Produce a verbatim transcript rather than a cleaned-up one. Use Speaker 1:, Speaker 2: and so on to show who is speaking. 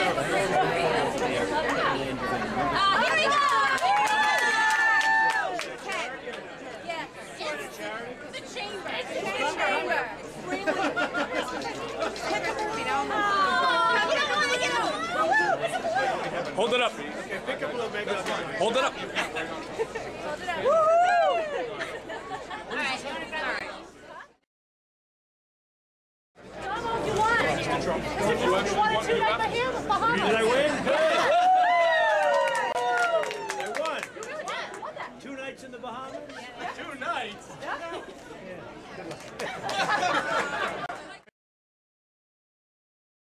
Speaker 1: we go! The chamber. The chamber.
Speaker 2: Hold it up.
Speaker 3: Okay, pick up a little bit.
Speaker 2: Hold it up.